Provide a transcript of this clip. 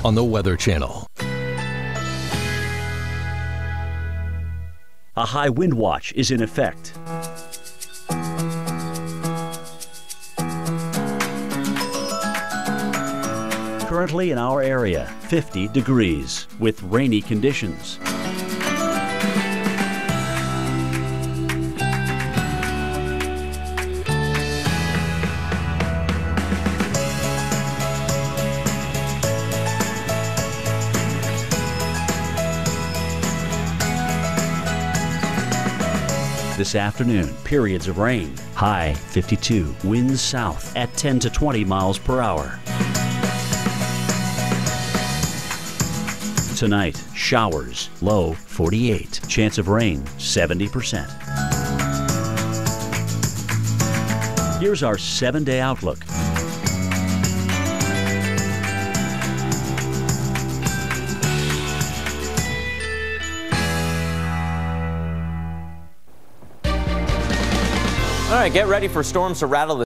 on the Weather Channel. A high wind watch is in effect. Currently in our area, 50 degrees with rainy conditions. This afternoon, periods of rain, high 52, winds south at 10 to 20 miles per hour. Tonight, showers, low 48, chance of rain 70%. Here's our 7-day outlook. All right, get ready for storms to rattle the